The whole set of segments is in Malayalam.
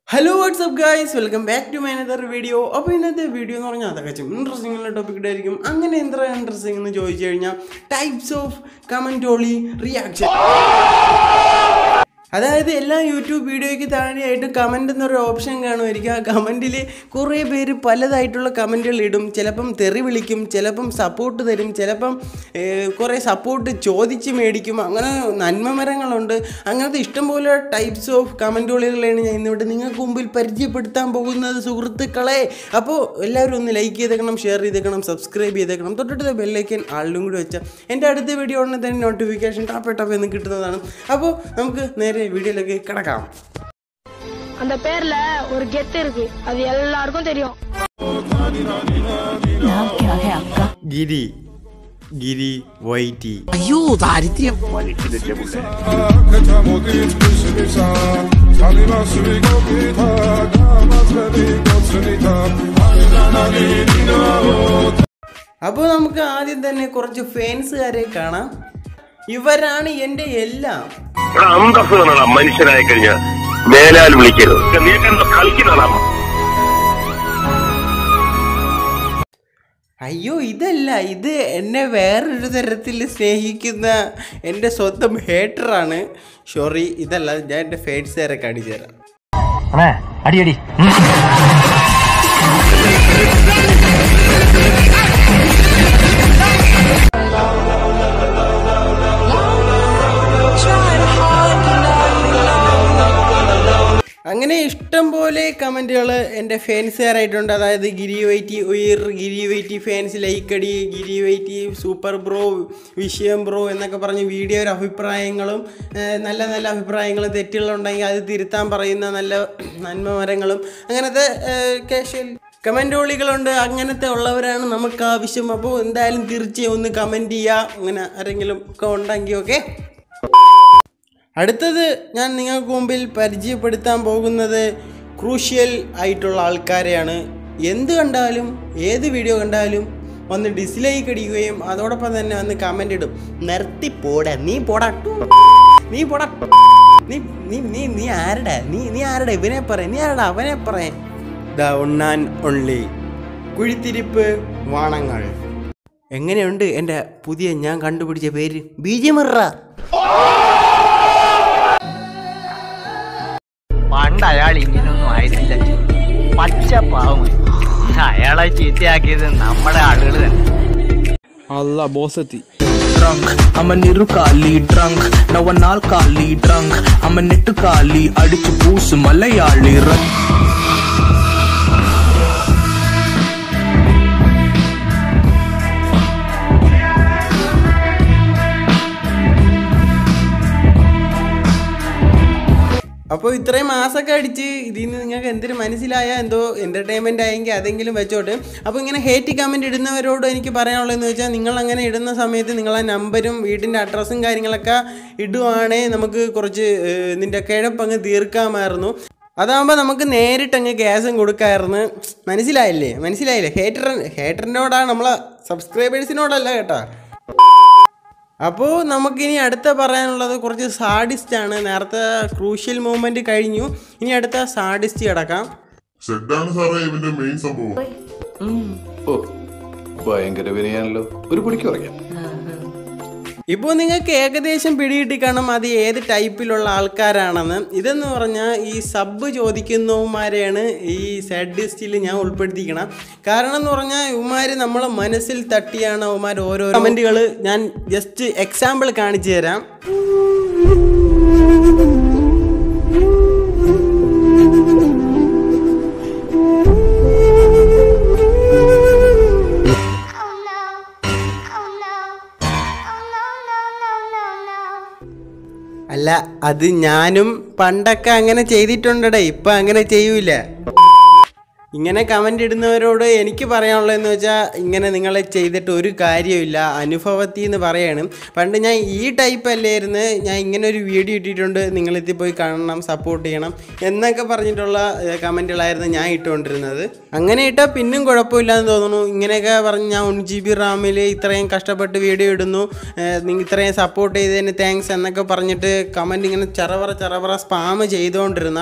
Hello, what's up guys? Welcome back to my another video. അപ്പോൾ ഇന്നത്തെ വീഡിയോ എന്ന് പറഞ്ഞാൽ അതൊക്കെ ഇൻട്രസ്റ്റിംഗ് ഉള്ള ടോപ്പിക് ആയിരിക്കും. അങ്ങനെ എന്താ ഇൻട്രസ്റ്റിംഗ് എന്ന് ചോദിച്ചു കഴിഞ്ഞാൽ ടൈപ്സ് ഓഫ് കമന്റോളി റിയാക്ഷൻ. അതായത് എല്ലാ യൂട്യൂബ് വീഡിയോയ്ക്ക് താഴെയായിട്ട് കമൻറ്റ് എന്നൊരു ഓപ്ഷൻ കാണുമായിരിക്കും. ആ കമൻറ്റിൽ കുറേ പേര് പലതായിട്ടുള്ള കമൻറ്റുകൾ ഇടും. ചിലപ്പം തെറി വിളിക്കും, ചിലപ്പം സപ്പോർട്ട് തരും, ചിലപ്പം കുറേ സപ്പോർട്ട് ചോദിച്ച് മേടിക്കും. അങ്ങനെ നന്മമരങ്ങളുണ്ട്. അങ്ങനത്തെ ഇഷ്ടംപോലെ ടൈപ്സ് ഓഫ് കമൻറ്റുകളാണ് ഞാൻ ഇന്നിവിടെ നിങ്ങൾക്ക് മുമ്പിൽ പരിചയപ്പെടുത്താൻ പോകുന്നത് സുഹൃത്തുക്കളെ. അപ്പോൾ എല്ലാവരും ഒന്ന് ലൈക്ക് ചെയ്തേക്കണം, ഷെയർ ചെയ്തേക്കണം, സബ്സ്ക്രൈബ് ചെയ്തേക്കണം, തൊട്ടടുത്ത ബെല്ലൈക്കൻ ആളിലും കൂടി വെച്ചാൽ എൻ്റെ അടുത്ത വീഡിയോ ഉടനെ തന്നെ നോട്ടിഫിക്കേഷൻ ടാപ്പ് എന്ന് കിട്ടുന്നതാണ്. അപ്പോൾ നമുക്ക് നേരെ വീഡിയോയിലേക്ക് കിടക്കാം. அந்த பேர்ல ஒரு கெத்து இருக்கு, அது எல்லாருக்கும் தெரியும். ഗിരി ഗിരി വൈറ്റി. അയ്യോ ദാരിദ്ര്യം. അപ്പോൾ നമുക്ക് ആദ്യം തന്നെ കുറച്ച് ഫാൻസുകാരെ കാണാം. ഇവരാണ് എൻ്റെ എല്ലാം. മനുഷ്യനായി കഴിഞ്ഞാൽ മേലാൽ വിളിക്കരുത്. അയ്യോ ഇതല്ല, ഇത് എന്നെ വേറൊരു തരത്തിൽ സ്നേഹിക്കുന്ന എൻ്റെ സ്വന്തം ഹേറ്ററാണ്. സോറി, ഇതല്ല, ഞാൻ എൻ്റെ ഫാൻസുകാരെ കാണിച്ചു തരാം. അടിയടി. അങ്ങനെ ഇഷ്ടം പോലെ കമൻറ്റുകൾ എൻ്റെ ഫാൻസുകാരായിട്ടുണ്ട്. അതായത് ഗിരി വൈറ്റി ഉയർ, ഗിരി വൈറ്റി ഫാൻസ് ലൈക്കടി, ഗിരി വൈറ്റി സൂപ്പർ ബ്രോ, വിഷയം ബ്രോ എന്നൊക്കെ പറഞ്ഞ് വീഡിയോയുടെ അഭിപ്രായങ്ങളും നല്ല നല്ല അഭിപ്രായങ്ങളും തെറ്റുകളുണ്ടെങ്കിൽ അത് തിരുത്താൻ പറയുന്ന നല്ല നന്മമരങ്ങളും അങ്ങനത്തെ കാഷ്വൽ കമൻറ്റോളികളുണ്ട്. അങ്ങനത്തെ ഉള്ളവരാണ് നമുക്ക് ആവശ്യം. അപ്പോൾ എന്തായാലും തീർച്ചയായും ഒന്ന് കമൻറ്റ് ചെയ്യുക, അങ്ങനെ ആരെങ്കിലും ഒക്കെ ഉണ്ടെങ്കിൽ. ഓക്കെ, അടുത്തത് ഞാൻ നിങ്ങൾക്ക് മുമ്പിൽ പരിചയപ്പെടുത്താൻ പോകുന്നത് ക്രൂഷ്യൽ ആയിട്ടുള്ള ആൾക്കാരെയാണ്. എന്ത് കണ്ടാലും ഏത് വീഡിയോ കണ്ടാലും വന്ന് ഡിസ്ലൈക്ക് അടിക്കുകയും അതോടൊപ്പം തന്നെ വന്ന് കമൻ്റ് ഇടും. നിർത്തി പോടാ, നീ പോടാ, നീ പോടാ, നീ നീ നീ നീ ആരടാ, നീ ആരടാ, ഇവനെ പറയാം, നീ ആരടാ അവനെ പറയാം. ദ വൺ ആൻഡ് ഓൺലി കുഴിത്തിരിപ്പ് വാണങ്ങൾ. എങ്ങനെയുണ്ട് എൻ്റെ പുതിയ ഞാൻ കണ്ടുപിടിച്ച പേര്? ബീജിമറ. പണ്ട് അയാൾ ഇങ്ങനൊന്നും ആയിരുന്നില്ല, പച്ചപ്പാവും. അയാളെ ചീത്തയാക്കിയത് നമ്മുടെ ആളുകൾ തന്നെ. അല്ല ബോസെത്തി. Drunk, I'm a niru kali drunk. Now a nal kali drunk. I'm a nettu kali adichu poosu malayali run. അപ്പോൾ ഇത്രയും മാസമൊക്കെ അടിച്ച് ഇതിൽ നിന്ന് നിങ്ങൾക്ക് എന്തൊരു മനസ്സിലായാൽ എന്തോ എൻ്റർടൈൻമെൻ്റ് ആയെങ്കിൽ അതെങ്കിലും വെച്ചോട്ട്. അപ്പോൾ ഇങ്ങനെ ഹേറ്റ് കമൻറ്റ് ഇടുന്നവരോട് എനിക്ക് പറയാനുള്ളതെന്ന് വെച്ചാൽ, നിങ്ങളങ്ങനെ ഇടുന്ന സമയത്ത് നിങ്ങളെ നമ്പരും വീട്ടിൻ്റെ അഡ്രസ്സും കാര്യങ്ങളൊക്കെ ഇടുവാണെങ്കിൽ നമുക്ക് കുറച്ച് നിൻ്റെ കിഴപ്പങ്ങ് തീർക്കാമായിരുന്നു. അതാകുമ്പോൾ നമുക്ക് നേരിട്ടങ്ങ് ഗ്യാസും കൊടുക്കാമായിരുന്നു. മനസ്സിലായില്ലേ? ഹേറ്ററിനോടാണ്, നമ്മളെ സബ്സ്ക്രൈബേഴ്സിനോടല്ല കേട്ടോ. അപ്പോൾ നമുക്കിനി അടുത്ത പറയാനുള്ളത് കുറച്ച് സാഡിസ്റ്റാണ്. നേരത്തെ ക്രൂഷ്യൽ മൂവ്മെൻറ്റ് കഴിഞ്ഞു, ഇനി അടുത്ത സാഡിസ്റ്റ് കിടക്കാം. ഭയങ്കര വിനയാണല്ലോ, ഒരു പൊടിക്ക് പറയാം. ഇപ്പോൾ നിങ്ങൾക്ക് ഏകദേശം പിടികിട്ടി കാണും അത് ഏത് ടൈപ്പിലുള്ള ആൾക്കാരാണെന്ന്. ഇതെന്ന് പറഞ്ഞാൽ ഈ സബ് ചോദിക്കുന്നവന്മാരെയാണ് ഈ സാഡിസ്റ്റിൽ ഞാൻ ഉൾപ്പെടുത്തിക്കണം. കാരണം എന്ന് പറഞ്ഞാൽ ഇവന്മാർ നമ്മളെ മനസ്സിൽ തട്ടിയാണ് ഇവന്മാർ ഓരോ കമൻറ്റുകൾ. ഞാൻ ജസ്റ്റ് എക്സാമ്പിൾ കാണിച്ചു തരാം. അല്ല, അത് ഞാനും പണ്ടൊക്കെ അങ്ങനെ ചെയ്തിട്ടുണ്ടടേ, ഇപ്പം അങ്ങനെ ചെയ്യൂല. ഇങ്ങനെ കമൻ്റ് ഇടുന്നവരോട് എനിക്ക് പറയാനുള്ളതെന്ന് വെച്ചാൽ, ഇങ്ങനെ നിങ്ങൾ ചെയ്തിട്ട് ഒരു കാര്യമില്ല, അനുഭവത്തിൽ എന്ന് പറയണം. പണ്ട് ഞാൻ ഈ ടൈപ്പ് അല്ലായിരുന്നു, ഞാൻ ഇങ്ങനെ ഒരു വീഡിയോ ഇട്ടിട്ടുണ്ട്, നിങ്ങളെത്തി പോയി കാണണം, സപ്പോർട്ട് ചെയ്യണം എന്നൊക്കെ പറഞ്ഞിട്ടുള്ള കമൻറ്റുകളായിരുന്നു ഞാൻ ഇട്ടുകൊണ്ടിരുന്നത്. അങ്ങനെ ഇട്ടാൽ പിന്നും കുഴപ്പമില്ലാന്ന് തോന്നുന്നു. ഇങ്ങനെയൊക്കെ പറഞ്ഞ് ഞാൻ 1 GB റാമിൽ ഇത്രയും കഷ്ടപ്പെട്ട് വീഡിയോ ഇടുന്നു, നിങ്ങൾ ഇത്രയും സപ്പോർട്ട് ചെയ്തതിന് താങ്ക്സ് എന്നൊക്കെ പറഞ്ഞിട്ട് കമൻറ്റ് ഇങ്ങനെ ചറവറ സ്പാം ചെയ്തുകൊണ്ടിരുന്ന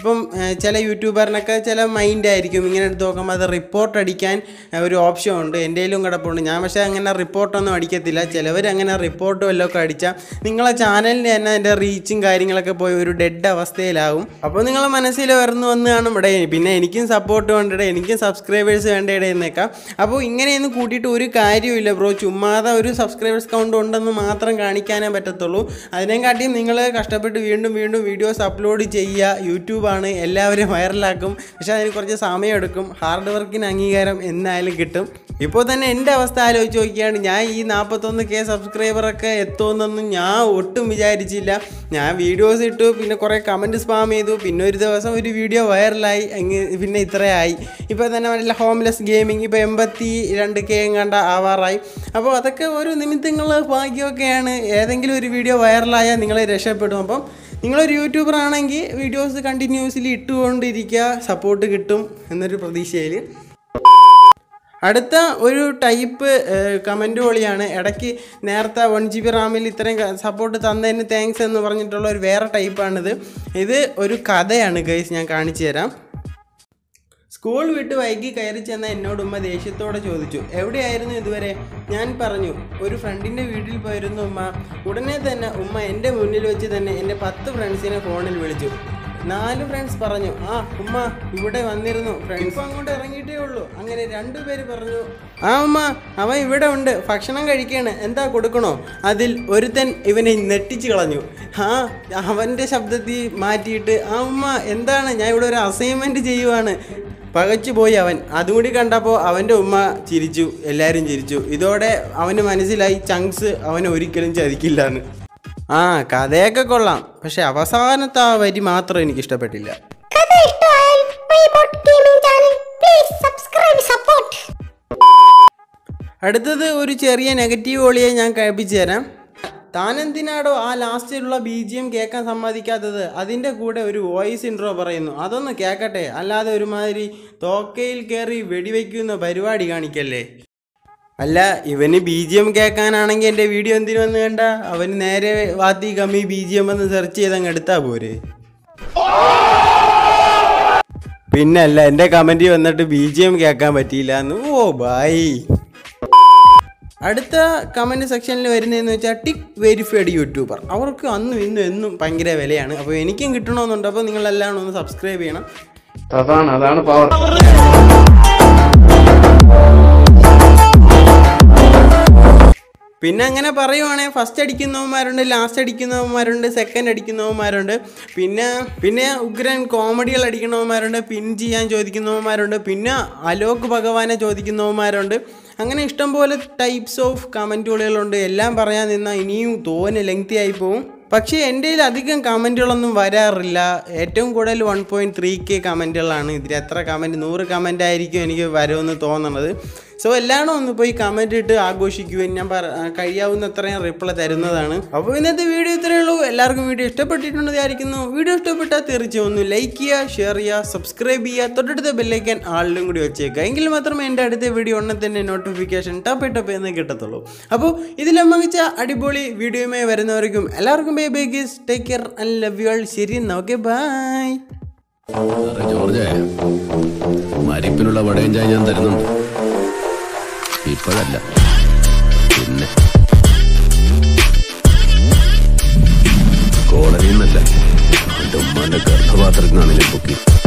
ഇപ്പം ചില യൂട്യൂബറിനൊക്കെ ചില മൈൻഡ് ആയിരിക്കും ഇങ്ങനെ എടുത്ത് നോക്കുമ്പോൾ അത് റിപ്പോർട്ട് അടിക്കാൻ ഒരു ഓപ്ഷൻ ഉണ്ട്. എൻ്റെ കയ്യിലും കിടപ്പുണ്ട്. ഞാൻ പക്ഷേ അങ്ങനെ റിപ്പോർട്ടൊന്നും അടിക്കത്തില്ല. ചിലവർ അങ്ങനെ റിപ്പോർട്ട് വല്ലതൊക്കെ അടിച്ചാൽ നിങ്ങളെ ചാനലിന് തന്നെ അതിൻ്റെ റീച്ചും കാര്യങ്ങളൊക്കെ പോയി ഒരു ഡെഡ് അവസ്ഥയിലാകും. അപ്പോൾ നിങ്ങളെ മനസ്സിൽ വന്ന് കാണും ഇവിടെ പിന്നെ എനിക്കും സപ്പോർട്ട് വേണ്ടിടെ, എനിക്കും സബ്സ്ക്രൈബേഴ്സ് വേണ്ടിടെ എന്നൊക്കെ. അപ്പോൾ ഇങ്ങനെയൊന്നും കൂട്ടിയിട്ട് ഒരു കാര്യമില്ല ബ്രോ. ചുമ്മാതെ ഒരു സബ്സ്ക്രൈബേഴ്സ് കൗണ്ട് ഉണ്ടെന്ന് മാത്രം കാണിക്കാനേ പറ്റത്തുള്ളൂ. അതിനെക്കാട്ടിയും നിങ്ങൾ കഷ്ടപ്പെട്ട് വീണ്ടും വീഡിയോസ് അപ്ലോഡ് ചെയ്യുക. യൂട്യൂബാണ്, എല്ലാവരും വൈറലാക്കും. പക്ഷേ അതിന് കുറച്ച് സമയമെടുക്കും. ഹാർഡ് വർക്കിന് അംഗീകാരം എന്തായാലും കിട്ടും. ഇപ്പോൾ തന്നെ എൻ്റെ അവസ്ഥ ആലോചിച്ച് നോക്കിയാണ്. ഞാൻ ഈ 41K സബ്സ്ക്രൈബറൊക്കെ എത്തുമെന്നൊന്നും ഞാൻ ഒട്ടും വിചാരിച്ചില്ല. ഞാൻ വീഡിയോസ് ഇട്ടു, പിന്നെ കുറേ കമൻറ്റ് സ്പാം ചെയ്തു, പിന്നെ ഒരു ദിവസം ഒരു വീഡിയോ വൈറലായി, പിന്നെ ഇത്രയായി. ഇപ്പോൾ തന്നെ വല്ല ഹോംലെസ് ഗെയിമിങ് ഇപ്പോൾ 82K കണ്ട ആവാറായി. അപ്പോൾ അതൊക്കെ ഓരോ നിമിത്തങ്ങൾ ഭാഗ്യമൊക്കെയാണ്. ഏതെങ്കിലും ഒരു വീഡിയോ വൈറലായാൽ നിങ്ങളെ രക്ഷപ്പെടും. അപ്പം നിങ്ങളൊരു യൂട്യൂബർ ആണെങ്കിൽ വീഡിയോസ് കണ്ടിന്യൂസ്ലി ഇട്ടുകൊണ്ടിരിക്കുക, സപ്പോർട്ട് കിട്ടും എന്നൊരു പ്രതീക്ഷയിൽ. അടുത്ത ഒരു ടൈപ്പ് കമൻറ്റോളിയാണ്. ഇടയ്ക്ക് നേരത്തെ 1GB റാമിൽ ഇത്രയും സപ്പോർട്ട് തന്നതിന് താങ്ക്സ് എന്ന് പറഞ്ഞിട്ടുള്ള ഒരു വേറെ ടൈപ്പാണിത്. ഇത് ഒരു കഥയാണ് ഗൈസ്, ഞാൻ കാണിച്ചു തരാം. സ്കൂൾ വിട്ട് വൈകി കയറി ചെന്ന എന്നോട് ഉമ്മ ദേഷ്യത്തോടെ ചോദിച്ചു, എവിടെയായിരുന്നു ഇതുവരെ? ഞാൻ പറഞ്ഞു, ഒരു ഫ്രണ്ടിൻ്റെ വീട്ടിൽ പോയിരുന്നു ഉമ്മ. ഉടനെ തന്നെ ഉമ്മ എൻ്റെ മുന്നിൽ വെച്ച് തന്നെ എൻ്റെ 10 ഫ്രണ്ട്സിനെ ഫോണിൽ വിളിച്ചു. 4 ഫ്രണ്ട്സ് പറഞ്ഞു, ആ ഉമ്മ ഇവിടെ വന്നിരുന്നു, ഫ്രണ്ട്സ് അങ്ങോട്ട് ഇറങ്ങിയിട്ടേ ഉള്ളൂ. അങ്ങനെ 2 പേര് പറഞ്ഞു, ആ ഉമ്മ അവൻ ഇവിടെ ഉണ്ട്, ഭക്ഷണം കഴിക്കുകയാണ്, എന്താ കൊടുക്കണോ? അതിൽ ഒരുത്തൻ ഇവനെ നെട്ടിച്ച് കളഞ്ഞു. അവൻ്റെ ശബ്ദത്തിൽ മാറ്റിയിട്ട്, ആ ഉമ്മ എന്താണ്, ഞാൻ ഇവിടെ ഒരു അസൈൻമെൻറ്റ് ചെയ്യുവാണ്. പകച്ചു പോയി അവൻ. അതുകൂടി കണ്ടപ്പോൾ അവൻ്റെ ഉമ്മ ചിരിച്ചു, എല്ലാവരും ചിരിച്ചു. ഇതോടെ അവന് മനസ്സിലായി ചങ്ക്സ് അവനെ ഒരിക്കലും ചതിക്കില്ല എന്ന്. കഥയൊക്കെ കൊള്ളാം, പക്ഷെ അവസാനത്തെ ആ വരി മാത്രം എനിക്ക് ഇഷ്ടപ്പെട്ടില്ല. അടുത്തത് ഒരു ചെറിയ നെഗറ്റീവ് ഓളിയെ ഞാൻ കഴിപ്പിച്ചു തരാം. താനെന്തിനാടോ ആ ലാസ്റ്റിലുള്ള BGM കേൾക്കാൻ സമ്മതിക്കാത്തത്? അതിൻ്റെ കൂടെ ഒരു വോയിസ് ഇൻട്രോ പറയുന്നു, അതൊന്ന് കേൾക്കട്ടെ, അല്ലാതെ ഒരുമാതിരി തോക്കയിൽ കയറി വെടിവെക്കുന്ന പരിപാടി കാണിക്കല്ലേ. അല്ല, ഇവന് BGM കേൾക്കാനാണെങ്കിൽ എൻ്റെ വീഡിയോ എന്തിനു വന്ന് കണ്ട? അവന് നേരെ വാത്തി കമ്മി BGM എന്ന് സെർച്ച് ചെയ്തങ്ങ് എടുത്താൽ പോരെ. പിന്നല്ല, എൻ്റെ കമൻറ്റ് വന്നിട്ട് BGM കേൾക്കാൻ പറ്റിയില്ല എന്ന്. ഓ ബായ്. അടുത്ത കമൻറ്റ് സെക്ഷനിൽ വരുന്നതെന്ന് വെച്ചാൽ ടിക് വെരിഫൈഡ് യൂട്യൂബർ. അവർക്ക് അന്നും ഇന്നും എന്നും ഭയങ്കര വിലയാണ്. അപ്പോൾ എനിക്കും കിട്ടണമെന്നുണ്ട്. അപ്പോൾ നിങ്ങളെല്ലാം ഒന്ന് സബ്സ്ക്രൈബ് ചെയ്യണം. അതാണ് പവർ. പിന്നെ അങ്ങനെ പറയുവാണെങ്കിൽ ഫസ്റ്റ് അടിക്കുന്നവന്മാരുണ്ട്, ലാസ്റ്റ് അടിക്കുന്നവന്മാരുണ്ട്, സെക്കൻഡ് അടിക്കുന്നവന്മാരുണ്ട്, പിന്നെ ഉഗ്രൻ കോമഡികൾ അടിക്കുന്നവന്മാരുണ്ട്, പിൻ ചെയ്യാൻ ചോദിക്കുന്നവന്മാരുണ്ട്, പിന്നെ അലോക് ഭഗവാനെ ചോദിക്കുന്നവന്മാരുണ്ട്. അങ്ങനെ ഇഷ്ടംപോലെ ടൈപ്സ് ഓഫ് കമൻറ്റുകളുണ്ട്. എല്ലാം പറയാൻ നിന്നാൽ ഇനിയും തോന്നെ ലെങ്തി ആയി പോവും. പക്ഷേ എൻ്റെ കയ്യിൽ അധികം കമൻറ്റുകളൊന്നും വരാറില്ല. ഏറ്റവും കൂടുതൽ 1.3K കമൻറ്റുകളാണ്. ഇതിൽ എത്ര കമൻറ്റ്, 100 കമൻ്റ് ആയിരിക്കും എനിക്ക് വരുമെന്ന് തോന്നുന്നത്. സോ എല്ലാവരും ഒന്ന് പോയി കമൻറ്റ് ഇട്ട് ആഘോഷിക്കുകയും ഞാൻ കഴിയാവുന്ന അത്രയും റിപ്ലൈ തരുന്നതാണ്. അപ്പോൾ ഇന്നത്തെ വീഡിയോ ഇത്രയേ ഉള്ളൂ. എല്ലാവർക്കും വീഡിയോ ഇഷ്ടപ്പെട്ടിട്ടുണ്ടെന്ന് വിചാരിക്കുന്നു. വീഡിയോ ഇഷ്ടപ്പെട്ടാൽ തീർച്ചയായും ഒന്ന് ലൈക്ക് ചെയ്യുക, ഷെയർ ചെയ്യുക, സബ്സ്ക്രൈബ് ചെയ്യുക, തൊട്ടടുത്ത ബെല്ലൈക്കൻ ആളിലും കൂടി വെച്ചേക്കുക. എങ്കിൽ മാത്രമേ എൻ്റെ അടുത്ത വീഡിയോ ഉടനെ തന്നെ നോട്ടിഫിക്കേഷൻ ടപ്പ് എന്ന് കിട്ടത്തുള്ളൂ. അപ്പോൾ ഇതിലും മികച്ച അടിപൊളി വീഡിയോയുമായി വരുന്നവർക്കും എല്ലാവർക്കും bye bye guys, take care and love you all. ശരി എന്നാ, ഓക്കെ ബൈ. ജോർജ്, മരിപ്പിനുള്ള വടയും ചായ ഞാൻ തരുന്നുണ്ട്. ഇപ്പോഴല്ല, പിന്നെ കോളനിന്നല്ല, എൻ്റെ ഉമ്മാന്റെ ഗർഭപാത്രത്തിനാണ് ഞാൻ പൊക്കി.